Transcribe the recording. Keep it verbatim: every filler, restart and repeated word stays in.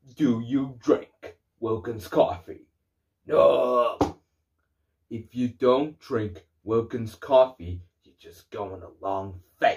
Do you drink Wilkins Coffee? No. If you don't drink Wilkins Coffee, you're just going along fast.